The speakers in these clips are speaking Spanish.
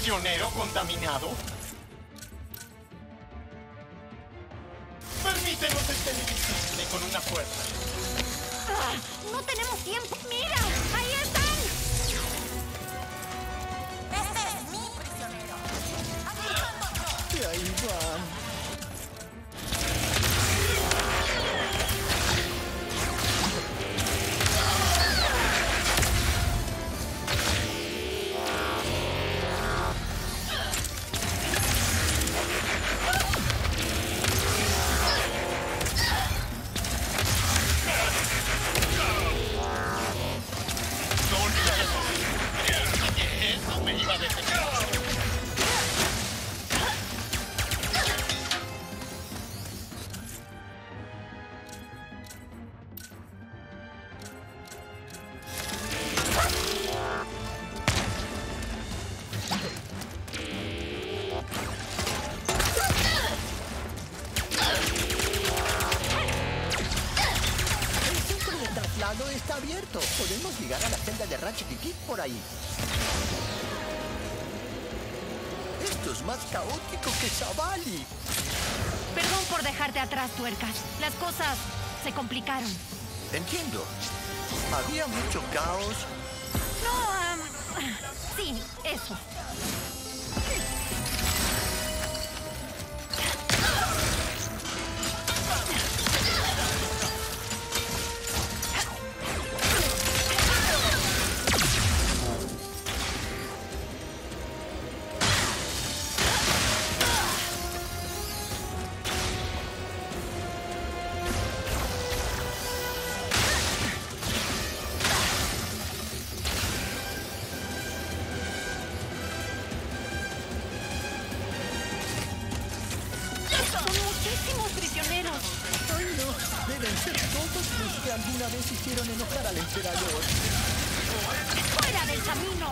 prisionero contaminado? Permítenos este visible con una fuerza. Ah, no tenemos tiempo. ¡Mira! ¡Ahí están! Este es mi prisionero. Y ahí van. Eso me iba a detener. El centro de traslado está abierto. Podemos llegar a la celda de Ratchet y Kid por ahí. Esto es más caótico que Savali. Perdón por dejarte atrás, tuercas. Las cosas se complicaron. Entiendo. Había mucho caos. No, sí, eso. Son muchísimos prisioneros. Ay, no. Deben ser todos los que alguna vez hicieron enojar al emperador. ¡Fuera del camino!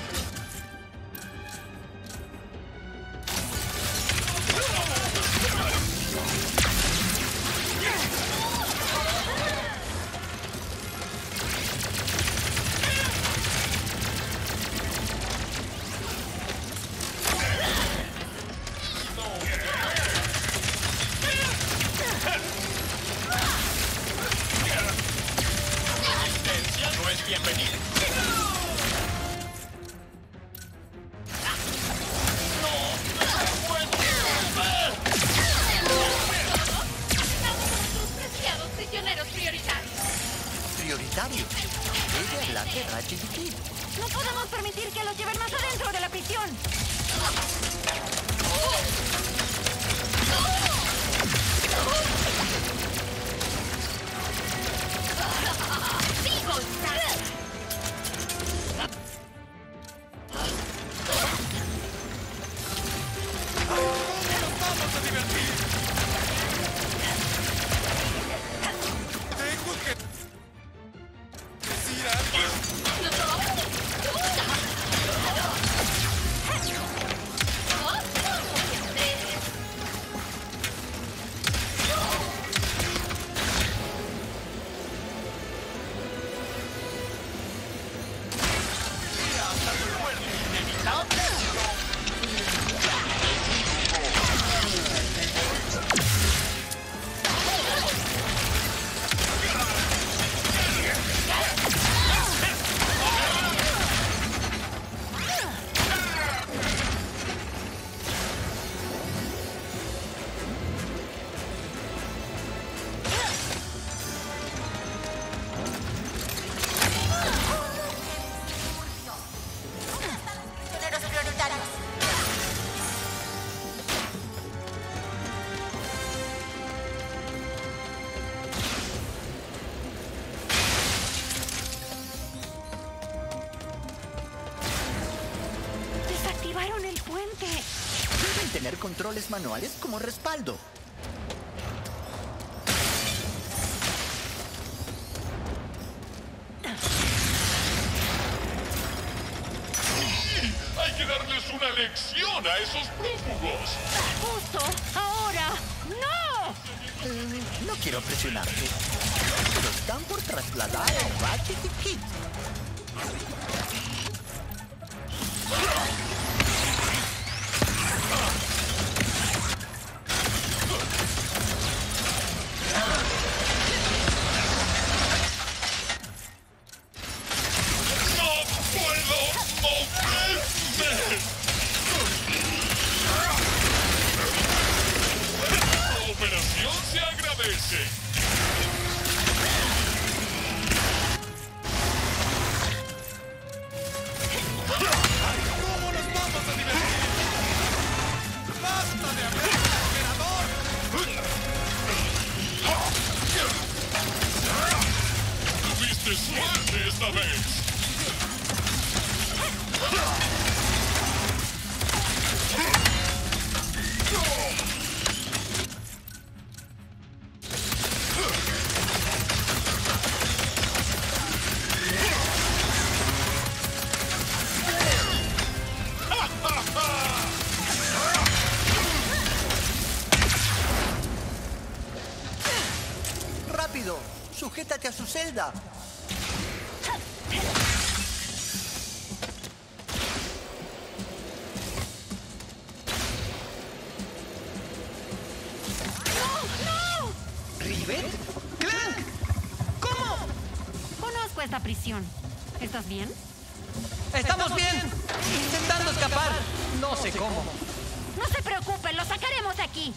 Resistencia no es bienvenida. ¡Preciados prisioneros prioritarios! Prioritario. Debe hablar de Ratchet y Kid. No podemos permitir que los lleven más adentro de la prisión. ¡Digo, ¡Vamos a divertir! Tengo que decir algo. Hasta tu muerte inevitable. Prisioneros prioritarios. Desactivaron el puente. Deben tener controles manuales como respaldo. Hay que darles una lección a esos prófugos. ¡Justo! ¡Ahora! ¡No! No quiero presionarte, pero están por trasladar a Ratchet y Kid. ¡Tuviste suerte esta vez! ¡Rápido! ¡Sujétate a su celda! ¿Rivet? ¡Clank! ¿Cómo? Conozco esta prisión. ¿Estás bien? ¡Estamos bien! Intentando escapar. No sé cómo. No se preocupen, lo sacaremos de aquí.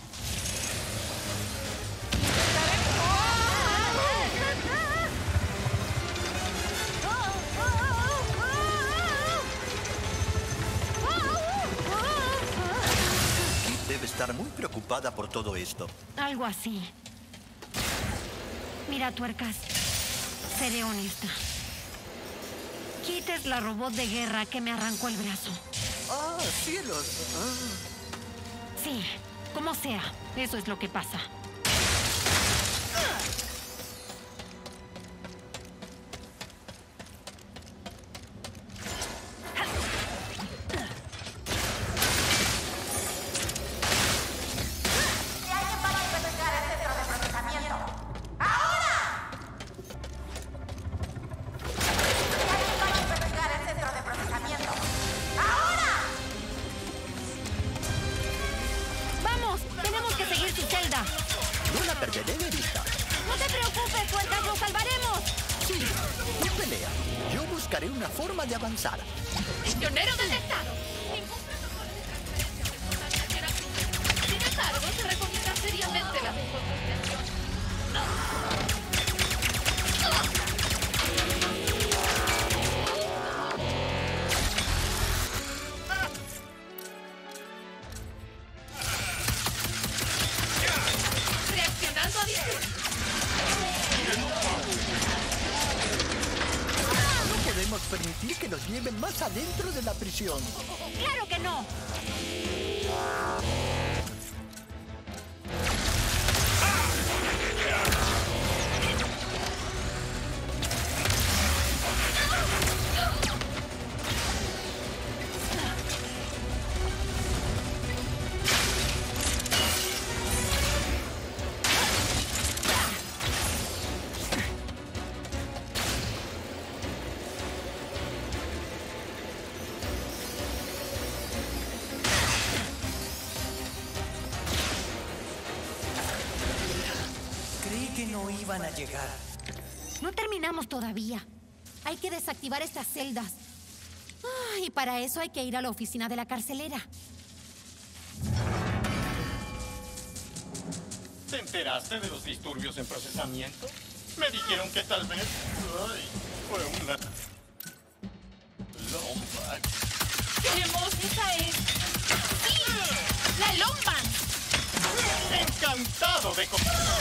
Kit debe estar muy preocupada por todo esto. Algo así. Mira, tuercas. Seré honesta. Kit es la robot de guerra que me arrancó el brazo. ¡Ah, cielos! Sí, como sea, eso es lo que pasa. Si alguien va a investigar el centro de procesamiento. ¡Ahora! Si alguien va a investigar el centro de procesamiento. ¡Ahora! ¡Vamos! ¡Tenemos que seguir su celda! No la perderé de vista. ¡No te preocupes, tuercas! ¡Lo salvaremos! Sí, no pelea. Yo buscaré una forma de avanzar. Prisionero detectado. Ningún protocolo de transferencia de información será activado. Sin embargo, se recomienda seriamente la descontaminación. Reaccionando a discurso. No podemos permitir que nos lleven más adentro de la prisión. ¡Claro que no! Creí que no iban a llegar. No terminamos todavía. Hay que desactivar estas celdas. Y para eso hay que ir a la oficina de la carcelera. ¿Te enteraste de los disturbios en procesamiento? Me dijeron que tal vez... Ay, fue una... Lomba. ¡Tenemos! ¡Esa es! ¡Sí! ¡La Lomban! ¡Encantado de...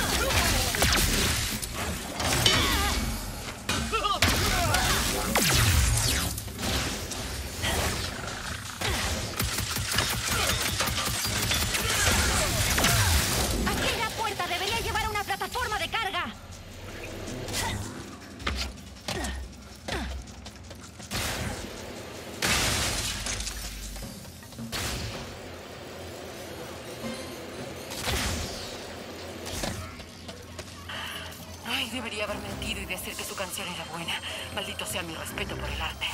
¡Aquí hay la puerta! ¡Debería llevar a una plataforma de carga! Ay, debería haber mentido y decir que su canción era buena. Maldito sea mi respeto por el arte.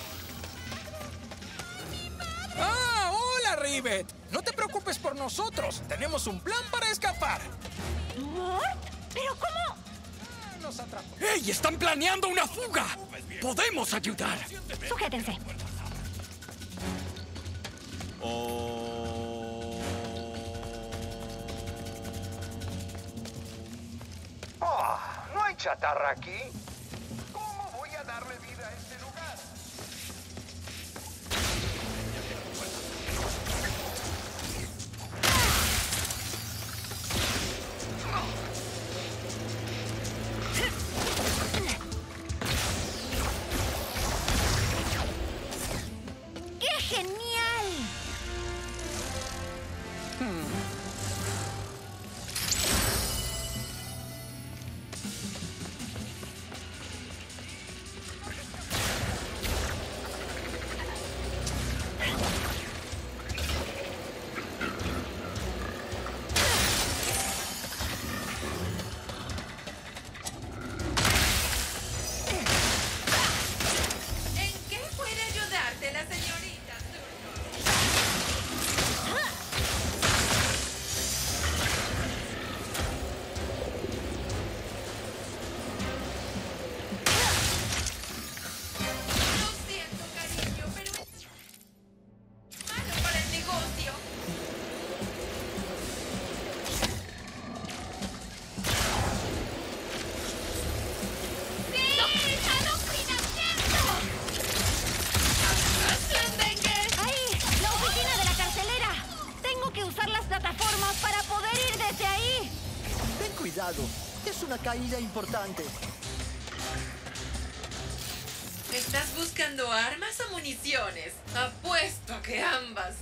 ¡Ah! ¡Hola, Rivet! No te preocupes por nosotros. Tenemos un plan para escapar. ¿Mor? ¿Pero cómo? Nos atrapó. ¡Ey! ¡Están planeando una fuga! ¡Podemos ayudar! Sujétense. ¿No hay chatarra aquí? ¿Cómo voy a darle vida a este lugar? una caída importante. ¿Estás buscando armas o municiones? Apuesto que ambas.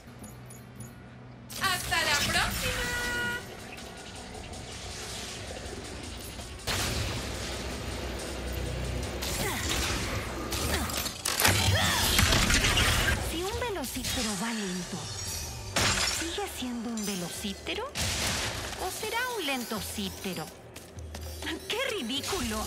¡Hasta la próxima! Si un velocíptero va lento, ¿sigue siendo un velocíptero? ¿O será un lentocíptero? ¡Qué ridículo!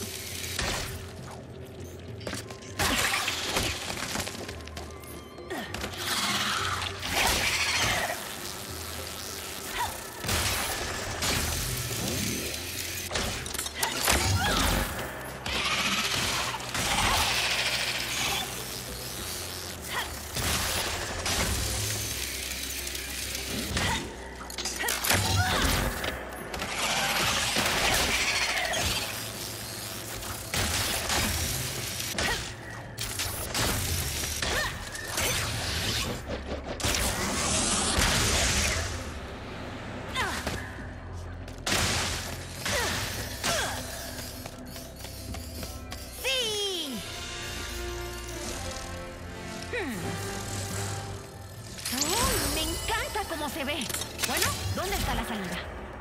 ¡Oh, me encanta cómo se ve! Bueno, ¿dónde está la salida?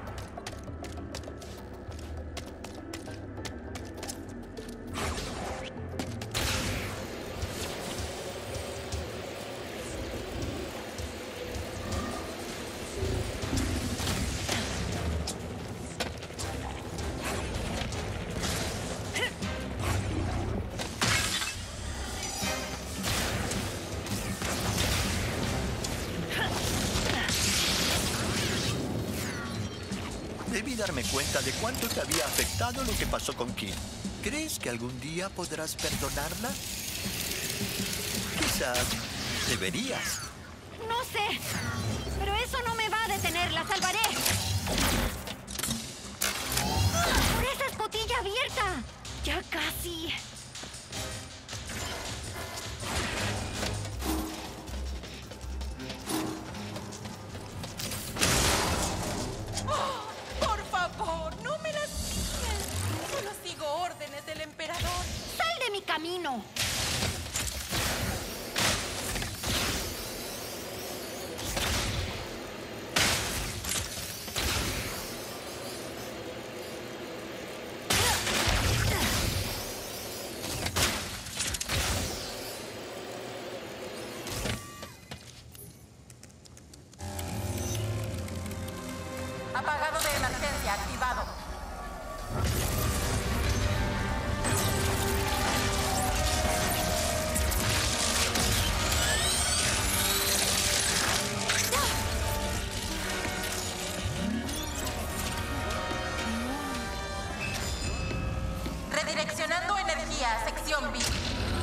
Debí darme cuenta de cuánto te había afectado lo que pasó con Kim. ¿Crees que algún día podrás perdonarla? Quizás deberías. No sé, pero eso no me va a detener, la salvaré. ¡Por esa escotilla abierta! Ya casi. Por favor, no me lastimes. Solo sigo órdenes del emperador. ¡Sal de mi camino! Apagado de emergencia activado. Redireccionando energía, sección VIP.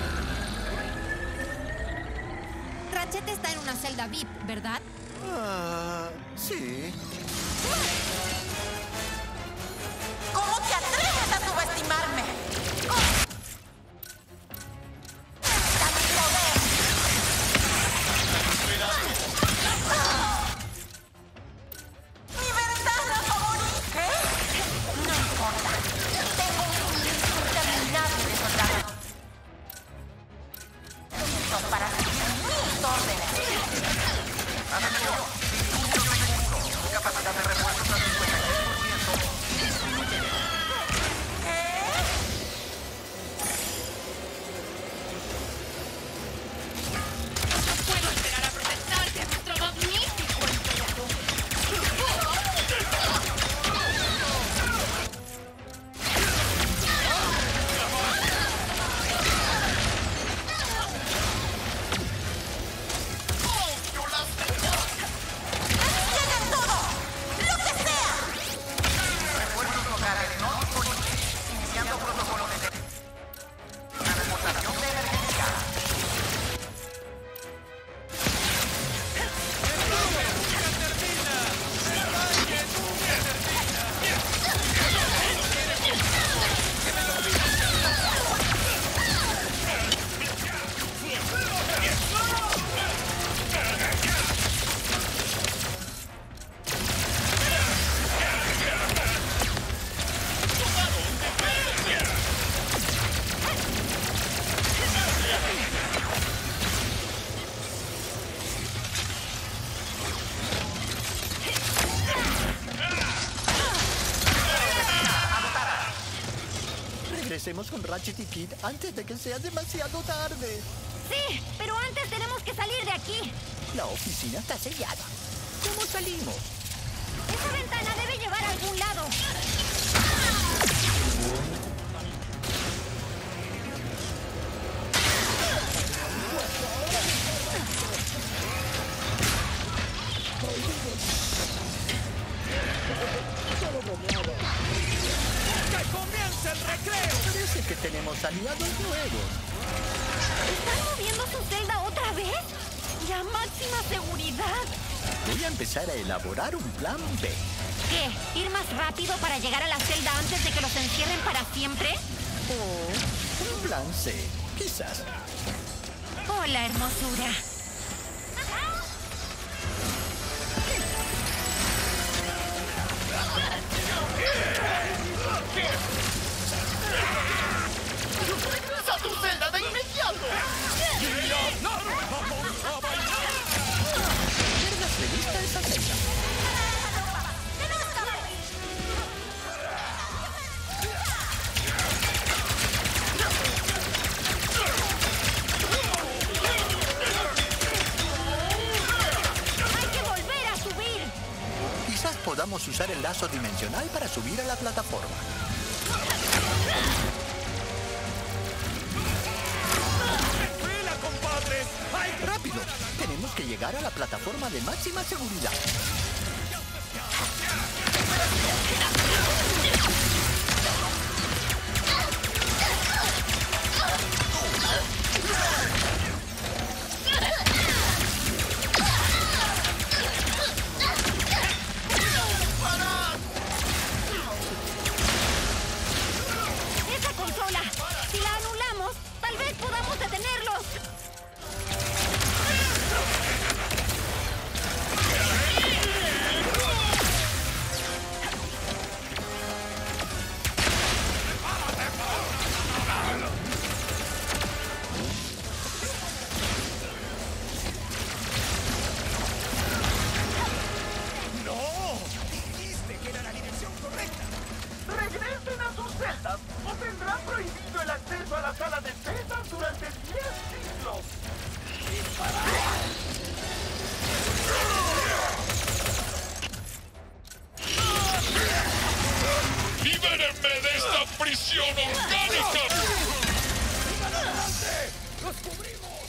Ratchet está en una celda VIP, ¿verdad? Ah, sí. ¿Cómo te atreves a subestimarme? ¡Dame poder! ¡Mi ventana favorita! ¿Qué? No importa. Tengo un suministro interminable de soldados. Listos para seguir mis órdenes. Atención. Capacidad de repuestos a 50. Regresemos con Ratchet y Kid antes de que sea demasiado tarde. Sí, pero antes tenemos que salir de aquí. La oficina está sellada. ¿Cómo salimos? Esa ventana debe llevar a algún lado. ¡Que comience el recreo! Parece que tenemos aliados nuevos. ¿Están moviendo su celda otra vez? ¡Y a máxima seguridad! Voy a empezar a elaborar un plan B. ¿Qué? ¿Ir más rápido para llegar a la celda antes de que los encierren para siempre? O un plan C, quizás. Hola, hermosura. ¡Regresa a tu celda de inmediato! ¿Pierdas de vista esa celda? ¡Hay que volver a subir! Quizás podamos usar el lazo dimensional para subir a la plataforma. ¡Espera, compadre! ¡Ay, ¡Rápido! Tenemos que llegar a la plataforma de máxima seguridad. ¡Esa consola! Si la anulamos, tal vez podamos detenerlos. ¡No! Dijiste que era la dirección correcta. Regresen a sus celdas o tendrán prohibido el acceso a la sala de pesas durante 10 siglos. ¡Libérenme de esta prisión orgánica! ¡Los cubrimos!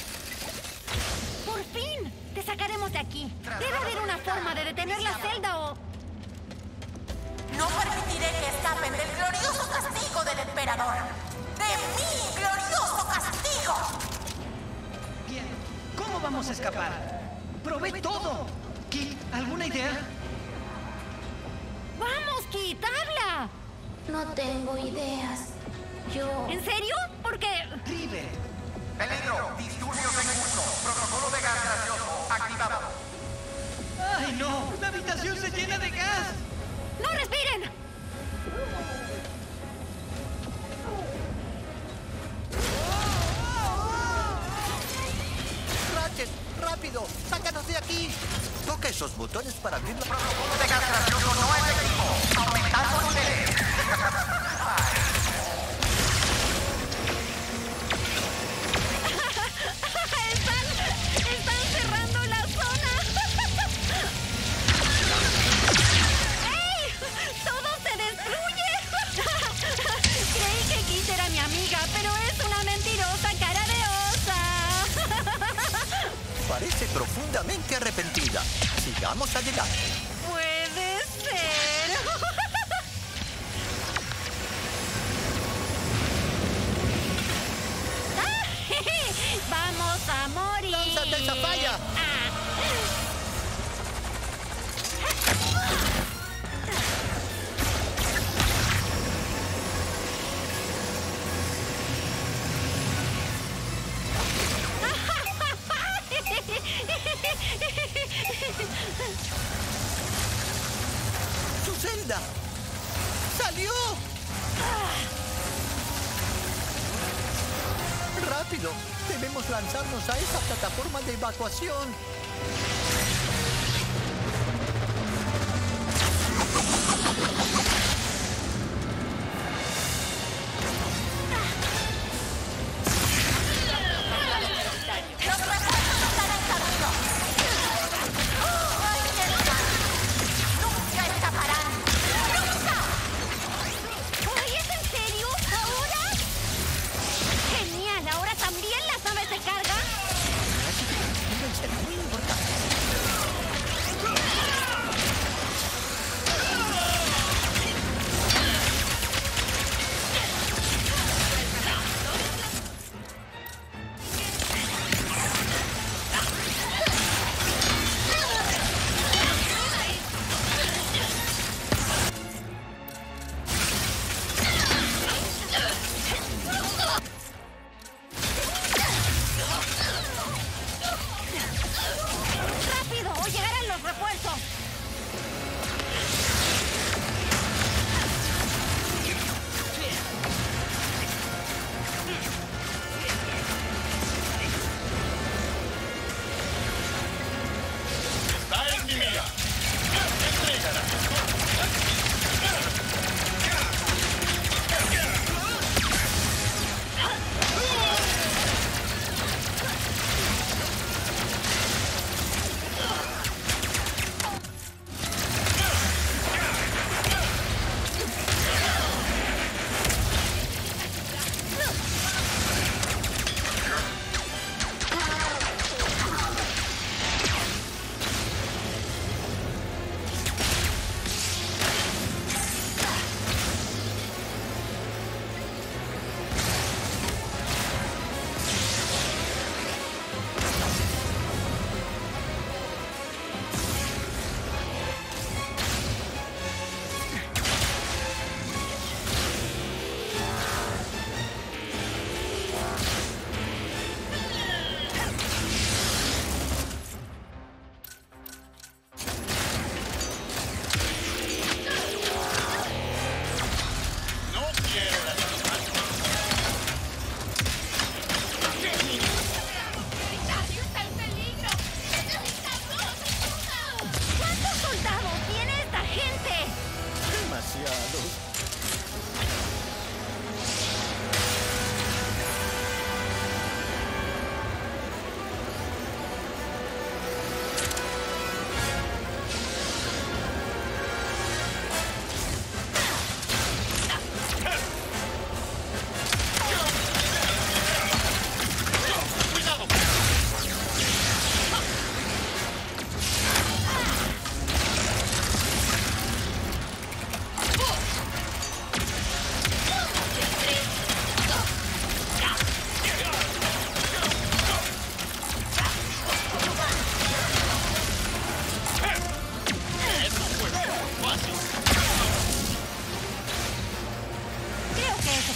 ¡Por fin! Te sacaremos de aquí. Debe haber una forma de detener la celda o... No permitiré que escapen del glorioso castigo del emperador. ¡De mi glorioso castigo! Bien, ¿cómo vamos a escapar? ¡Probé todo! ¿Kid, alguna idea? ¡Vamos, Kit! ¡Habla! No tengo ideas. Yo... ¿En serio? Porque... River. Peligro, disturbios en curso. Protocolo de gas gaseoso activado. ¡Ay, no! ¡La habitación se llena de gas! ¡No respiren! ¡Ratchet! ¡Rápido! ¡Sácanos de aquí! Toca esos botones para abrir la... Protocolo de gas gaseoso no efectivo. Aumentando niveles. ¡Están cerrando la zona! ¡Ey! ¡Todo se destruye! Creí que Kit era mi amiga, pero es una mentirosa cara de osa. Parece profundamente arrepentida. Sigamos adelante. Puede ser. ¡Vamos a morir! ¡Lánzate esa falla! ¡Su celda! ¡Salió! ¡Rápido! Debemos lanzarnos a esa plataforma de evacuación.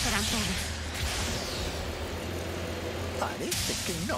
serán todos. Parece que no.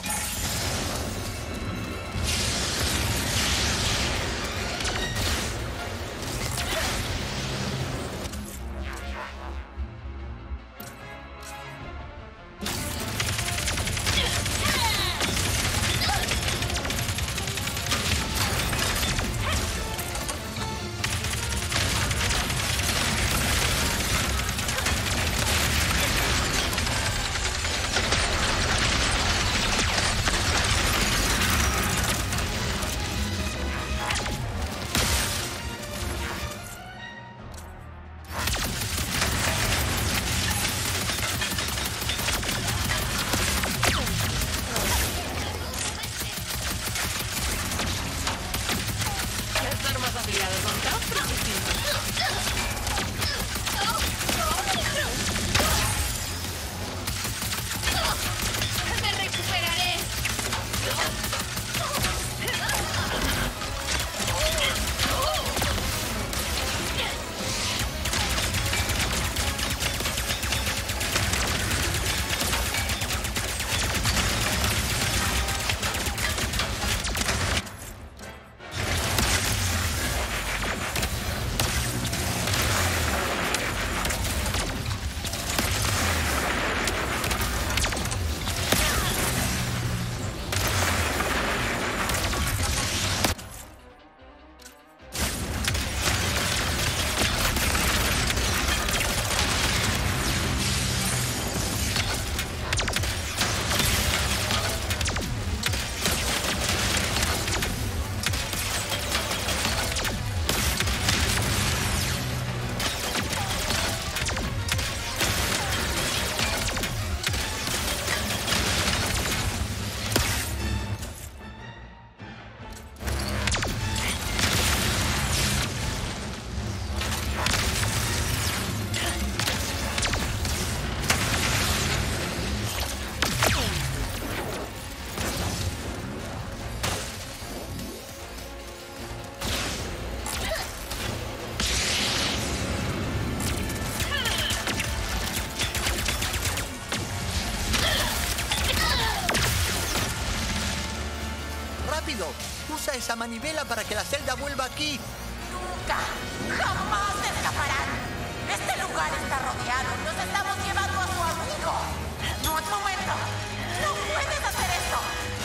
Usa esa manivela para que la celda vuelva aquí. ¡Nunca! ¡Jamás escaparán! Este lugar está rodeado. Nos estamos llevando a su amigo. No es momento. ¡No puedes hacer esto!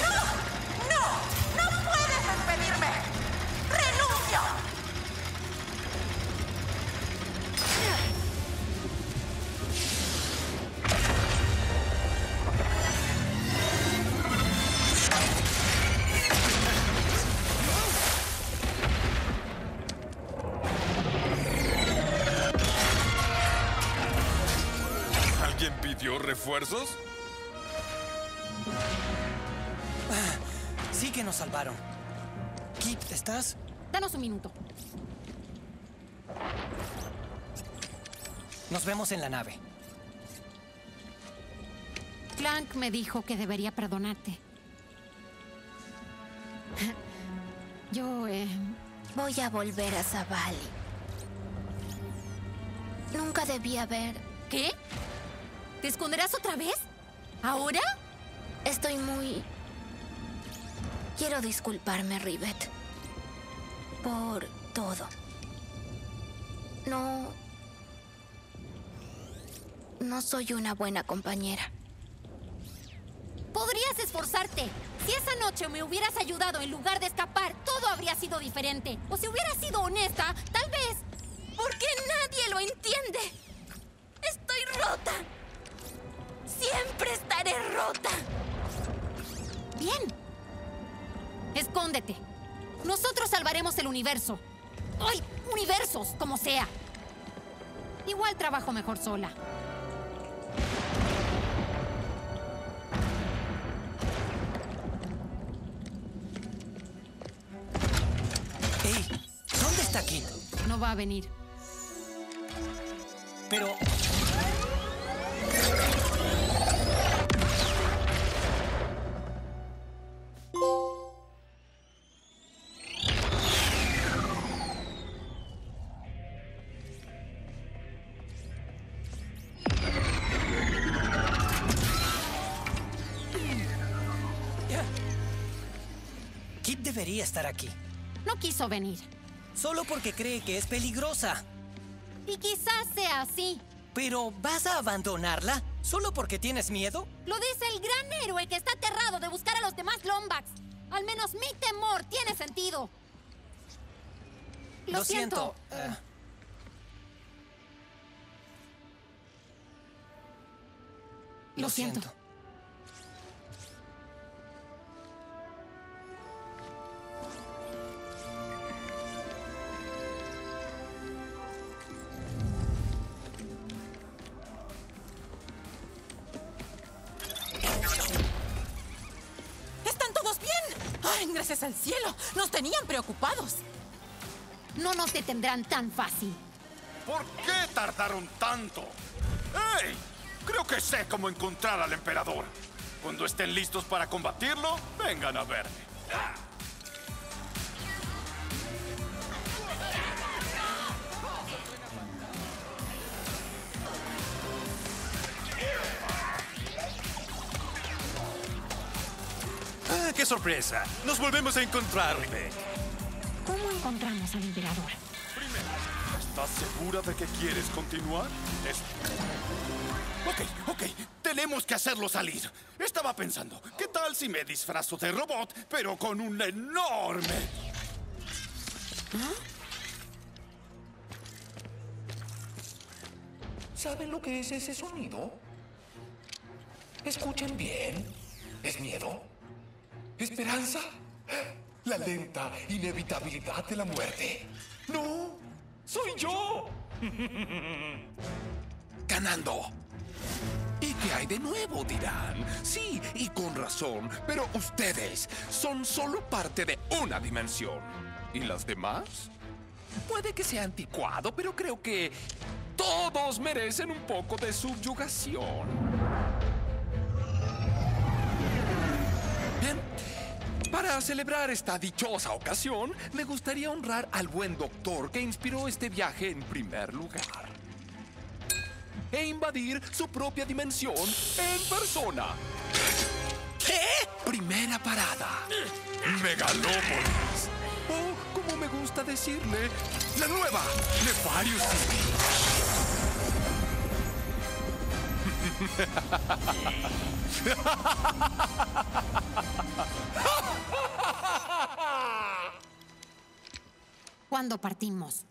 ¡No! ¡No! ¡No puedes despedirme! ¡Renuncio! ¿Alguien pidió refuerzos? Sí que nos salvaron. Kit, ¿estás? Danos un minuto. Nos vemos en la nave. Clank me dijo que debería perdonarte. Yo, Voy a volver a Zavali. Nunca debí haber... ¿Qué? ¿Te esconderás otra vez? ¿Ahora? Estoy muy... Quiero disculparme, Rivet. Por todo. No soy una buena compañera. Podrías esforzarte. Si esa noche me hubieras ayudado en lugar de escapar, todo habría sido diferente. O si hubieras sido honesta, tal vez. ¿Por qué nadie lo entiende? Estoy rota. Siempre estaré rota. Bien. Escóndete. Nosotros salvaremos el universo. ¡Ay! Universos, como sea. Igual trabajo mejor sola. ¡Ey! ¿Dónde está Kit? No va a venir. Pero... debería estar aquí. No quiso venir. Solo porque cree que es peligrosa. Y quizás sea así. ¿Pero vas a abandonarla? ¿Solo porque tienes miedo? Lo dice el gran héroe que está aterrado de buscar a los demás Lombax. Al menos mi temor tiene sentido. Lo siento. Lo siento. ¿Están todos bien? ¡Ay, gracias al cielo! Nos tenían preocupados. No nos detendrán tan fácil. ¿Por qué tardaron tanto? ¡Ey! Creo que sé cómo encontrar al emperador. Cuando estén listos para combatirlo, vengan a verme. ¡Ah, qué sorpresa! ¡Nos volvemos a encontrar, Rebecca! ¿Cómo encontramos al emperador? ¿Estás segura de que quieres continuar? Ok. Tenemos que hacerlo salir. Estaba pensando, ¿qué tal si me disfrazo de robot, pero con un enorme... ¿Saben lo que es ese sonido? Escuchen bien. ¿Es miedo? ¿Esperanza? ¿La lenta inevitabilidad de la muerte? ¡No! ¡Soy yo! Ganando. ¿Y qué hay de nuevo? Dirán. Sí, y con razón, pero ustedes son solo parte de una dimensión. ¿Y las demás? Puede que sea anticuado, pero creo que todos merecen un poco de subyugación. Bien, para celebrar esta dichosa ocasión, me gustaría honrar al buen doctor que inspiró este viaje en primer lugar. E invadir su propia dimensión en persona. ¿Qué? Primera parada. Megalópolis. O, como me gusta decirle, la nueva Nefarious City. ¿Cuándo partimos?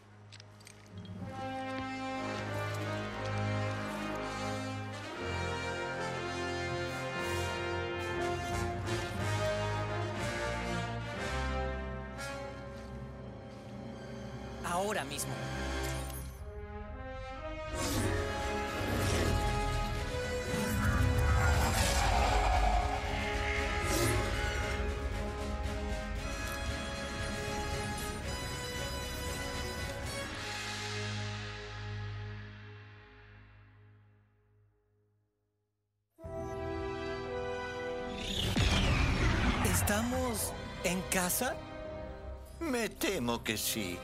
Ahora mismo. ¿Estamos en casa? Me temo que sí.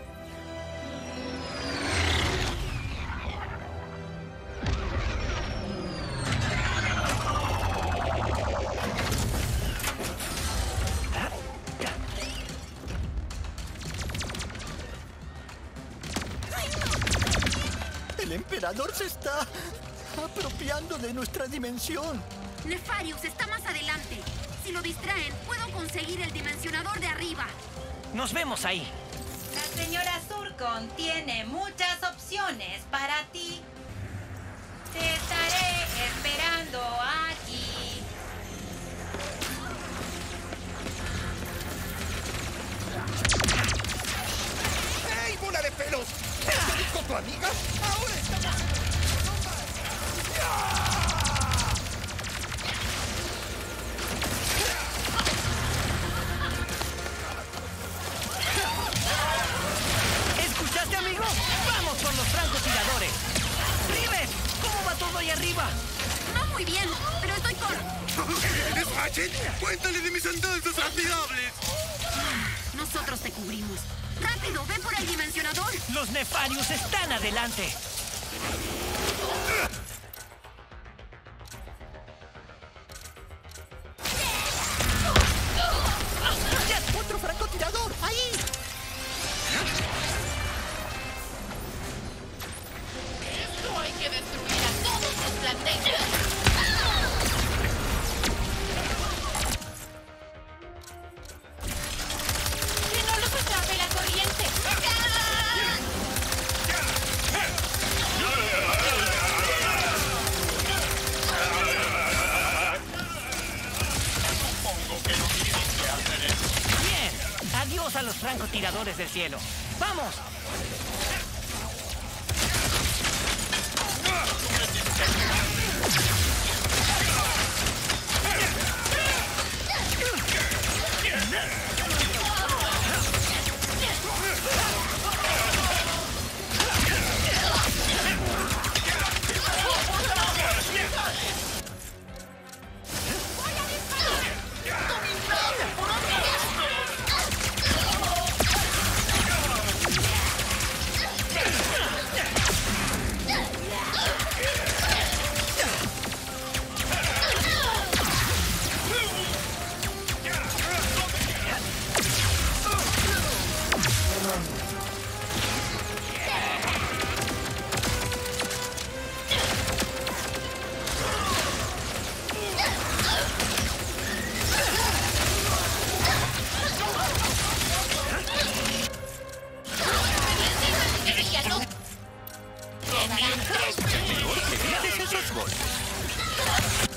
El emperador se está apropiando de nuestra dimensión. Nefarious está más adelante. Si lo distraen, puedo conseguir el dimensionador de arriba. Nos vemos ahí. La señora Zurkon tiene muchas opciones para ti. Te estaré esperando aquí. ¡Ey, bola de pelos! ¿Estás con tu amiga? ¡Ahora estamos en ¿Escuchaste, amigo? ¡Vamos por los francotiradores! ¡Rivet! ¿Cómo va todo ahí arriba? No muy bien, pero estoy con... ¿Es Ratchet? ¡Cuéntale de mis andanzas admirables! Nosotros te cubrimos. ¡Rápido, ven por el dimensionador! ¡Los Nefarious están adelante! ¡Ya los francotiradores del cielo. ¡Vamos! Esos golpes.